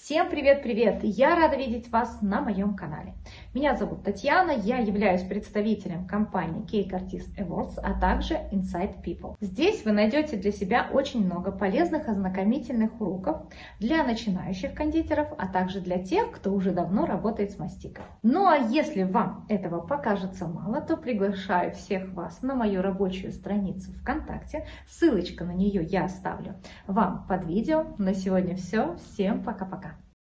Всем привет-привет! Я рада видеть вас на моем канале. Меня зовут Татьяна, я являюсь представителем компании Cake Artist Awards, а также Inside People. Здесь вы найдете для себя очень много полезных ознакомительных уроков для начинающих кондитеров, а также для тех, кто уже давно работает с мастикой. Ну а если вам этого покажется мало, то приглашаю всех вас на мою рабочую страницу ВКонтакте. Ссылочка на нее я оставлю вам под видео. На сегодня все. Всем пока-пока!